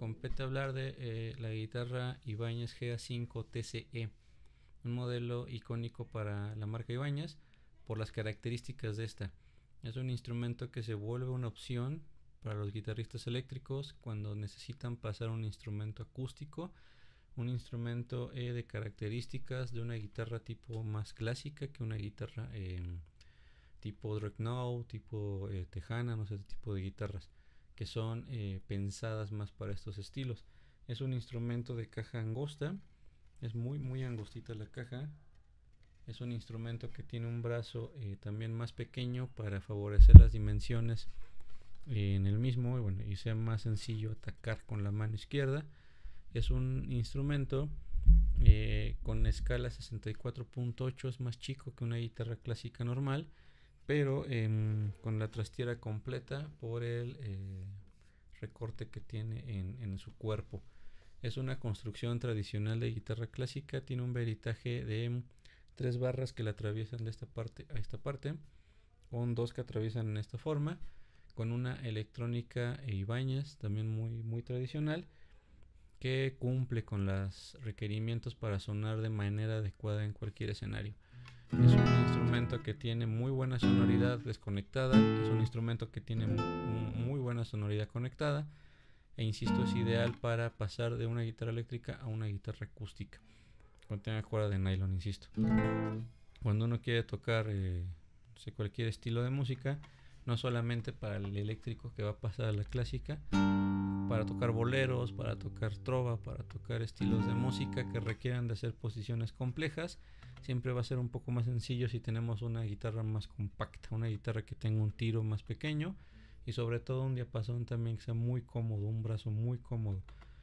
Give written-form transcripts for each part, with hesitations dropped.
compete hablar de la guitarra Ibanez GA5 TCE, un modelo icónico para la marca Ibanez por las características de esta. Es un instrumento que se vuelve una opción para los guitarristas eléctricos cuando necesitan pasar un instrumento acústico, un instrumento de características de una guitarra tipo más clásica que una guitarra tipo Dreadnought, tipo Tejana, no sé, este tipo de guitarras que son pensadas más para estos estilos. Es un instrumento de caja angosta, es muy angostita la caja. Es un instrumento que tiene un brazo también más pequeño para favorecer las dimensiones en el mismo y sea más sencillo atacar con la mano izquierda. Es un instrumento con escala 64.8, es más chico que una guitarra clásica normal, pero con la trastiera completa por el recorte que tiene en su cuerpo. Es una construcción tradicional de guitarra clásica, tiene un veritaje de 3 barras que la atraviesan de esta parte a esta parte, con 2 que atraviesan en esta forma, con una electrónica Ibanez también muy tradicional, que cumple con los requerimientos para sonar de manera adecuada en cualquier escenario. Es un instrumento que tiene muy buena sonoridad desconectada, es un instrumento que tiene muy buena sonoridad conectada, e insisto, es ideal para pasar de una guitarra eléctrica a una guitarra acústica cuando tenga cuerda de nylon, insisto. Cuando uno quiere tocar cualquier estilo de música, no solamente para el eléctrico que va a pasar a la clásica, para tocar boleros, para tocar trova, para tocar estilos de música que requieran de hacer posiciones complejas, siempre va a ser un poco más sencillo si tenemos una guitarra más compacta, una guitarra que tenga un tiro más pequeño y sobre todo un diapasón también que sea muy cómodo, un brazo muy cómodo.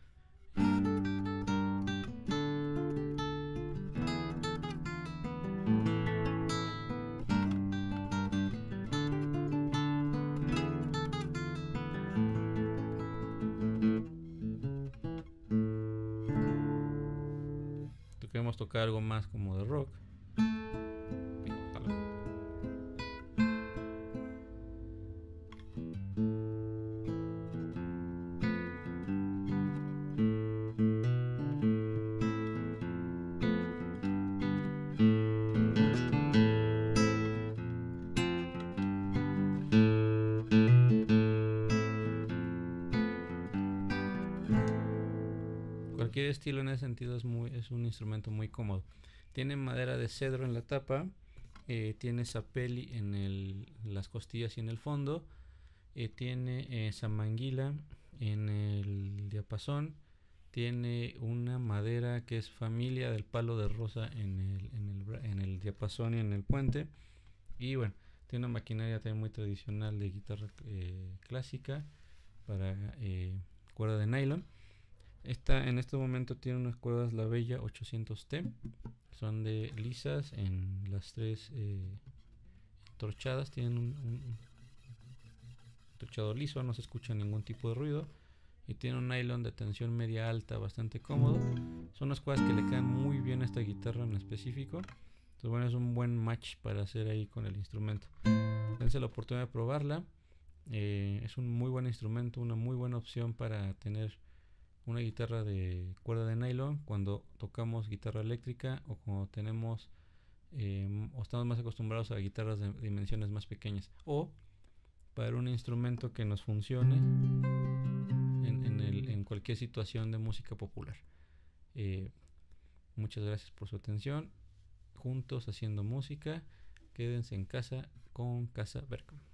Queremos tocar algo más como de rock. Cualquier estilo en ese sentido es un instrumento muy cómodo. Tiene madera de cedro en la tapa, tiene sapelli en las costillas y en el fondo, tiene samanguila en el diapasón, tiene una madera que es familia del palo de rosa en el diapasón y en el puente, y bueno, tiene una maquinaria también muy tradicional de guitarra clásica para cuerda de nylon. En este momento tiene unas cuerdas La Bella 800T, son de lisas en las 3 torchadas, tienen un torchado liso, no se escucha ningún tipo de ruido y tiene un nylon de tensión media alta bastante cómodo. Son unas cuerdas que le quedan muy bien a esta guitarra en específico, entonces bueno, es un buen match para hacer ahí con el instrumento. Dense la oportunidad de probarla, es un muy buen instrumento, una muy buena opción para tener una guitarra de cuerda de nylon cuando tocamos guitarra eléctrica o cuando tenemos o estamos más acostumbrados a guitarras de dimensiones más pequeñas, o para un instrumento que nos funcione en cualquier situación de música popular. Muchas gracias por su atención. Juntos haciendo música, quédense en casa con Casa Berkham.